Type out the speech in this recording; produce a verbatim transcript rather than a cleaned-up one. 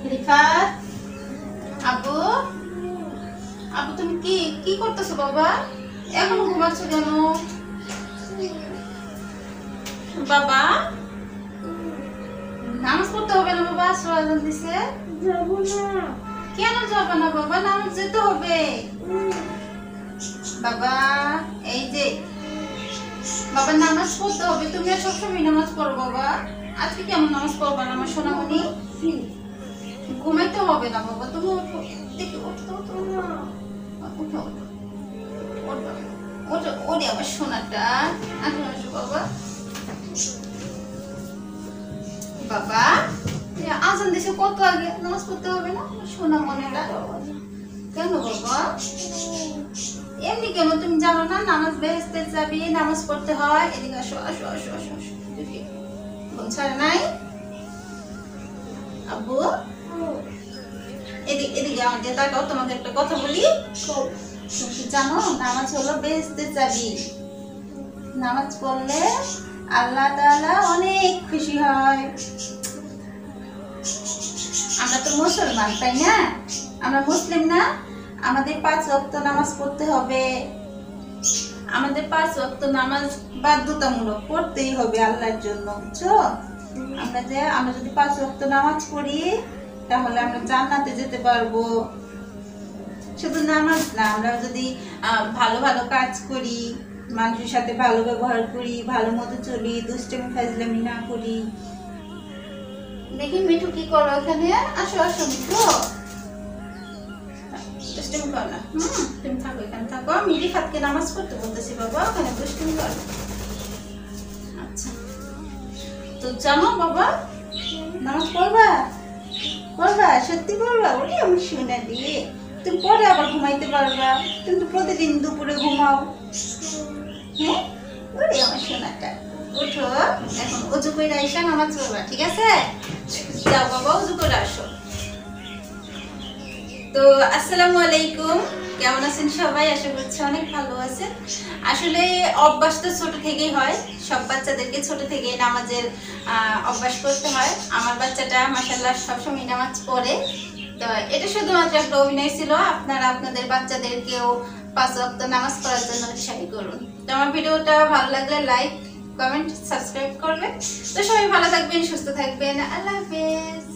রিফাত, আব্বু আব্বু তুমি কি কি করতেছো বাবা? এখনো ঘুমাচ্ছ কেন বাবা? নামাজ পড়তে হবে না বাবা? আসর আজান দিছে। যাবো না। কেন যাবে না বাবা? নামাজ যেতে হবে বাবা। এই যে বাবা, নামাজ পড়তে হবে। তুমি আর সবসময় নামাজ পড়ো বাবা। আজকে কেমন নামাজ পড়বা না আমার সোনামণি? ঘুমাইতে হবে না বাবা, তুমি ওঠো। দেখি ওঠো ওঠো ওঠো ওঠো ওঠো ওরে আমার সোনাটা। আসো আসো বাবা। বাবা আজান দিছে কত আগে, নামাজ পড়তে হবে না সোনা মনেটা? কেন বাবা? এমনি কেন? তুমি জানো না নামাজ বেহেশতে যাবি, নামাজ পড়তে হয়। এদিকে আসো আসো আসো আসো আসো। দেখি ঘুম ছাড়ে নাই আব্বু? এদিকে এদিকে আমাকে তাকাও, তোমাকে একটা কথা বলি। তুমি জানো নামাজ হলো বেহেশতে যাবি। নামাজ পড়লে আল্লাহ তাআলা অনেক খুশি হয়। আমরা তো মুসলমান, তাই না? আমরা মুসলিম না? আমাদের পাঁচ ওয়াক্ত নামাজ পড়তে হবে। আমাদের পাঁচ ওয়াক্ত নামাজ বাধ্যতামূলক, পড়তেই হবে আল্লাহর জন্য, বুঝছো? আমরা যে আমরা যদি পাঁচ ওয়াক্ত নামাজ পড়ি তাহলে আমরা জান্নাতে যেতে পারবো। শুধু নামাজ না, আমরা যদি ভালো ভালো কাজ করি, মানুষের সাথে ভালো ব্যবহার করি, ভালো মতো চলি, দুষ্টামি ফাজলামি না করি। দেখি মিঠু কি করো এখানে? আসো আসো মিঠু, দুষ্টামি করো না। হুম তুমি থাকো, এখানে থাকো। আমি রিফাতকে নামাজ পড়তে বলতেছি বাবা, ওখানে দুষ্টামি করো। আচ্ছা তো জানো বাবা, নামাজ পড়বা? পড়বা? সত্যি পড়বা? ওরে আমি শুনে দিয়ে তুমি পরে আবার ঘুমাইতে পারবা। তুমি তো প্রতিদিন দুপুরে ঘুমাও। হ্যাঁ ওরে আমার সোনাটা, ওঠো এখন। উজু করে আইসা নামাজ পড়বা, ঠিক আছে? যাও বাবা, উজু করে আসো। তো আসসালামু আলাইকুম, কেমন আছেন সবাই? আশা করছি অনেক ভালো আছেন। আসলে অভ্যাস তো ছোট থেকেই হয়, সব বাচ্চাদেরকে ছোট থেকেই নামাজের অভ্যাস করতে হয়। আমার বাচ্চাটা মাশাআল্লাহ সবসময় নামাজ পড়ে। তো এটা শুধুমাত্র একটা অভিনয় ছিল। আপনারা আপনাদের বাচ্চাদেরকেও পাঁচ ওয়াক্ত নামাজ পড়ার জন্য উৎসাহ করুন। তো আমার ভিডিওটা ভালো লাগলে লাইক, কমেন্ট, সাবস্ক্রাইব করবেন। তো সবাই ভালো থাকবেন, সুস্থ থাকবেন। আল্লাহ হাফেজ।